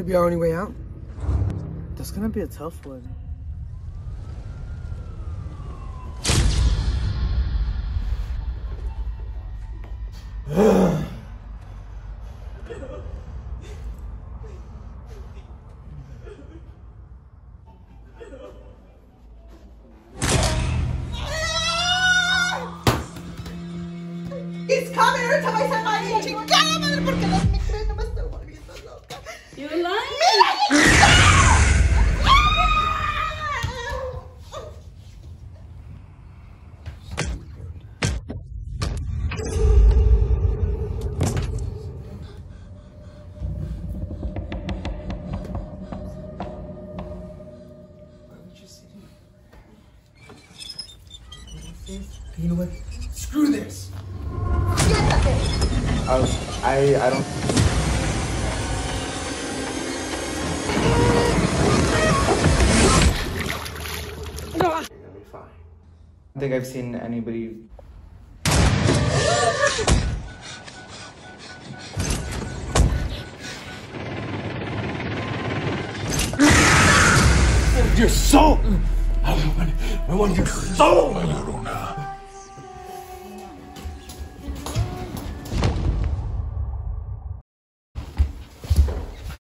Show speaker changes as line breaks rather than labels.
be our only way out?
That's gonna be a tough one.
He's coming every time I say my name. Chingada madre, porque no me creen, no me estoy volviendo loca.
You lying?
You know what? Screw this.
I don't. You're gonna be fine. I don't think I've seen anybody.
Your soul! I want your soul, Llorona!